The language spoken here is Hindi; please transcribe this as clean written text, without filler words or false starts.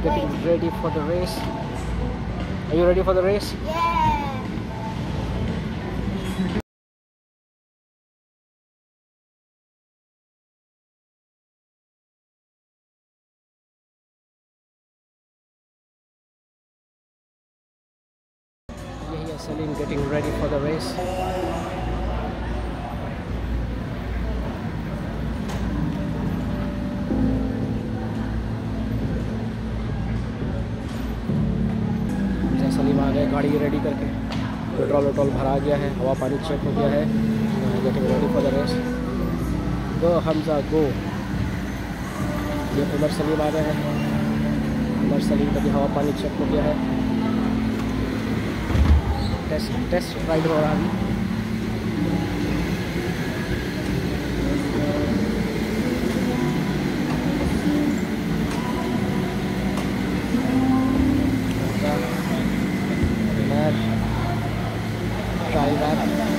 getting ready for the race. Are you ready for the race? Yeah. Yeah, Salim getting ready for the race. Salim आ गए गाड़ी रेडी करके, पेट्रोल वेट्रोल भरा गया है, हवा पानी चेक हो गया है, getting ready for the race. Go Hamza go. ये उमर सलीम आ गए हैं, उमर सलीम का भी हवा पानी चेक हो गया है, टेस्ट राइड हो रहा है। Try that.